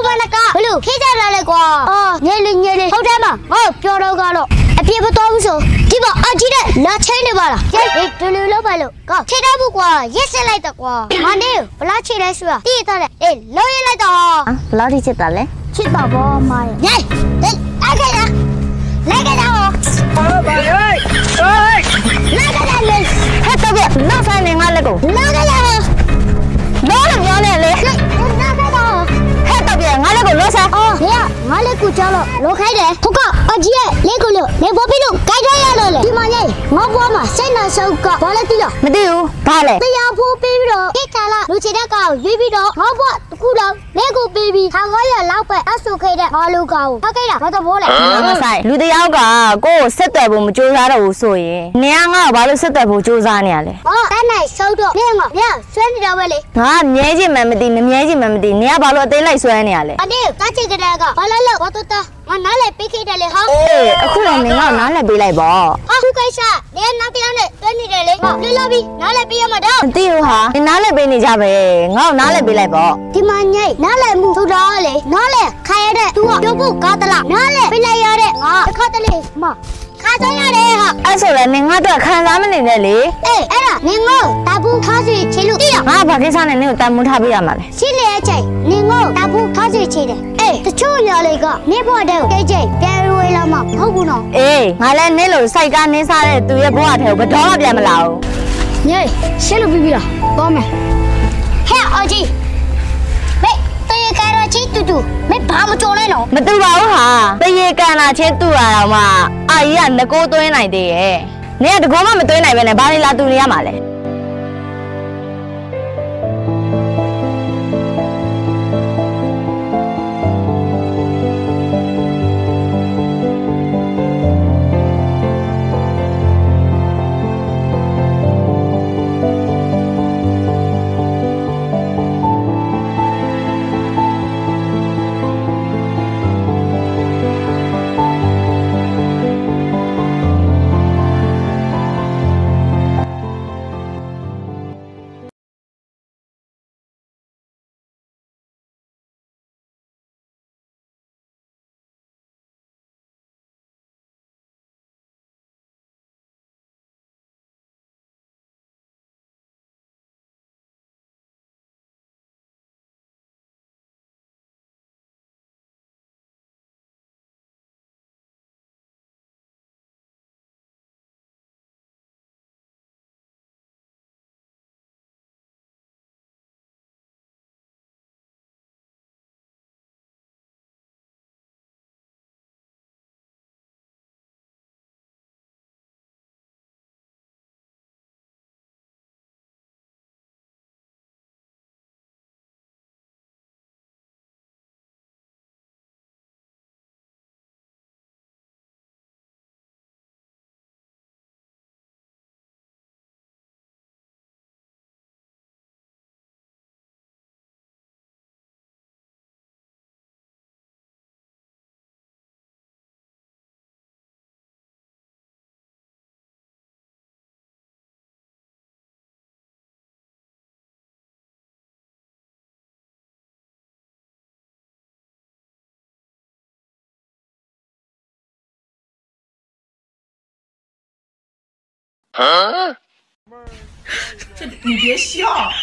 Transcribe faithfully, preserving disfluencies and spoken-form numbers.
ဘာနကဘလို့ခေးကြလာလေကွာအော်ညေလေးညေလေးဟုတ်တယ်မငါပြောတော့ကတော့အပြေမတော်ဘူးဆိုဒီမှာအကြီးတဲ့လာချင်းနေပါလားဟေးတူလူလောက်ပါလို့ကောထိတော့ဘူးကွာရက်စက်လိုက်တော့ကွာမနေဘလားချစ်လဲဆိုတာတည်တော့လေအေးလုံးရလိုက်တော့ဘလားဒီချစ်တာလဲချစ်တော့ဘောမရဲ့ညေးအဲ့ခိုင်လားလိုက်ကြတော့အော်ဘာလဲဟေးလိုက်ကြတယ်လေဟဲ့တော့လောက်ဆိုင်နေငါလက်ကိုလိုက်ကြတယ်လောလို့ပြောနေလေလိုက်ကြတော့ဟဲ့တော့ငါလက်ကိုလောဆိုင်အော်ဟေးငါလက်ကိုကြောက်လို့လောခိုင်းတယ်ဟုတ်ကအကြီးရဲ့လက်ကိုလို့နေပေါ်ပြီးလို့ကြိုက်ရရလို့လေဒီမညေးငါဘွားမှာစိတ်နှဆုပ်ကဘာလဲသိလားမသိဘူးဘာလဲတရားဖိုးပေးပြီးတော့ကိတ်ခါလာလူချင်တဲ့ကောင်ရွေးပြီးတော့ငါဘွားတခုတော့လက်ကိုပေးပြီးဟာငါရလောက်ပဲအဆုခဲ့တဲ့ငါလူကောင်ဟုတ်ကဲ့လားဘာတော့ဘောလဲမဆိုင်လူတယောက်ကကိုယ့်ကိုဆက်သွယ်ဖို့မကြိုးစားတော့ဘူးဆိုရင်နေကငါ့ကိုဘာလို့ဆက်သွယ်ဖို့ကြိုးစားနေရလဲအော်တန်းနိုင်ဆုပ်တော့နေငါညဆွဲနေတော့ပဲလေငါမြဲချင်မှမသိမမြဲချင်မှမသိနေကဘာလို့အသေးလိုက်ဆွဲနေရလဲအနေတားချစ်ကြတဲ့ကဘာလဲလို့ဘာတော့တာငါနားလေပေးခဲ့တယ်လေဟာအေးအခုလည်းနေငါ့ကိုနားလဲပေးလိုက်ပေါ့အခုကိစ္စနေနောက်တရားနဲ့တွဲနေတယ်လေငါလွတ်လာပြီနားလေပေးရမှာတော့မသိဘူးဟာနေနားလဲပေးနေကြပဲငါ့ကိုနားလဲပေးလိုက်ပေါ့ဒီမညိတ်နားလေမှုထူတော့လေနားလေခိုင်ရတဲ့ तू ကပြောဖို့ကားတလားနားလေပေးလိုက်ရတဲ့ငါတစ်ခါတလေမခါကြရတယ်ဟာအဲ့ဆိုလည်းနေငါတော့ခံစားမနေနဲ့လေအေးအဲ့ဒါနေငေါတပူထားစီချေလို့တိရငါဘာကိစ္စနဲ့နေကိုတန်မှုထားပေးရမှာလဲရှင်းလေအချိန်နေငေါတပူထားစီချေတယ်အေးတချို့ညာလေကနေဖို့တဲ့ကြိတ်ကြိတ်ပြန်ရွေးလာမှမဟုတ်ဘူးနော်အေးငါလည်းနေလို့စိုက်ကားနင်းစားတဲ့သူရဲ့ဘဝထဲကိုဘတော်မှပြန်မလာဘူးညေးရှင်းလို့ပြီးပြီလားတော့မယ်ဟဲ့အကြီးမေတရေကာရချီတူတူမေဘာမကြုံလဲနော်မတူပါဘူးဟာတရေကန်လာချင်းတူရတော့မှအာကြီးကငကိုးသွင်းနိုင်သေးရဲ့နေကတကောမှမသွင်းနိုင်ပဲနဲ့ဘာလို့လာတူနေရမှာလဲ这你别笑。